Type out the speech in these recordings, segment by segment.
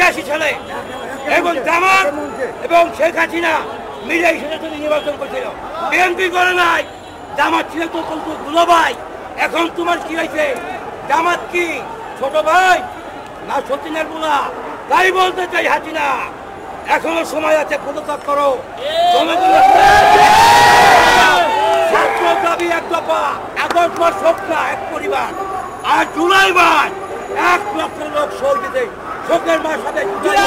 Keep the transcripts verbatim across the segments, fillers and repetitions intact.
ছিয়াশি সালে এবং জামাত এবং শেখ হাসিনা মিলে সেটা তিনি নির্বাচন করছিল। বিএনপি করে নাই, জামাত ছিল তো গুলো ভাই। এখন তোমার কি হয়েছে? জামাত কি ছোট ভাই না সতীনের বুলা? তাই বলতে চাই হাসিনা, এখনো সময় আছে, পদত্যাগ করো। ছাত্র দাবি এক দফা, আগস্ট মাস হোক না এক পরিবার, আর জুলাই মাস এক লক্ষ লোক শহীদ শোকের মাস হবে।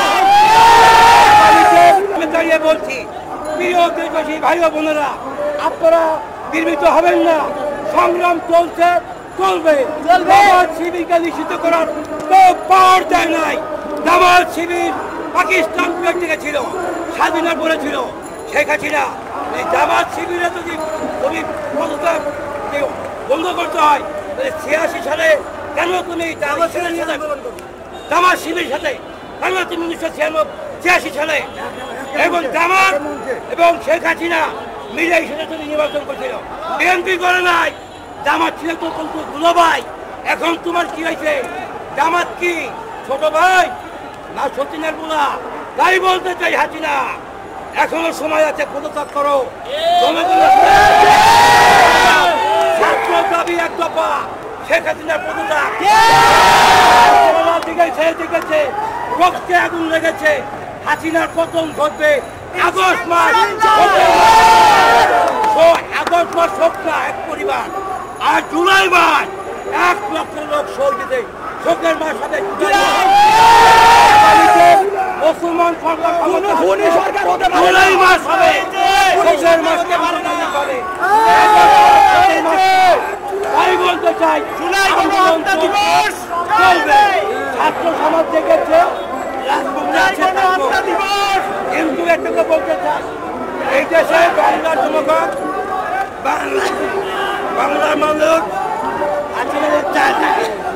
আমি দাঁড়িয়ে বলছি, প্রিয় দেশবাসী ভাই ও বোনেরা, আপনারা বিরমিত হবেন না, সংগ্রাম চলছে, চলবে। জামাত শিবিরকে নিষিদ্ধ করার তো পাওয়ার দেয় নাই। জামাত শিবির পাকিস্তান থেকে ছিল, স্বাধীনতা বলেছিল শেখ হাসিনা। এই জামাত শিবিরে যদি তুমি পদত্যাগ বন্ধ করতে হয়, তাহলে ছিয়াশি সালে কেন তুমি জামাত শিবিরের সাথে কেন তুমি উনিশশো ছিয়াশি সালে এবং জামাত এবং শেখ হাসিনা মিলে সেটা তুমি নির্বাচন করছিল। বিএনপি করে নাই, জামাত ছিল তো গুলো ভাই। এখন তোমার কি হয়েছে? জামাত কি ছোট ভাই না সতীনের বুলা? তাই বলতে চাই হাসিনা, এখনো সময় আছে, পদত্যাগ করো। ছাত্র দাবি এক দফা, শেখ হাসিনার পদত্যাগ। দিকেছে রক্তে আগুন লেগেছে, হাসিনার পতন ঘটবে আগস্ট মাস। আগস্ট মাস হোক না এক পরিবার, আর জুলাই মাস এক লক্ষ লোক শহীদ শোকের মাস হবে। মুসলমান সরকার জুলাই মাস হবে, শোকের মাস তাই বলতে চাই, চলবে। ছাত্র সমাজ দেখেছে, কিন্তু এটুকু বলতে চাই, এই দেশে বাংলার জনগণ, বাংলা বাংলার মানুষ আছে চায় থাকে।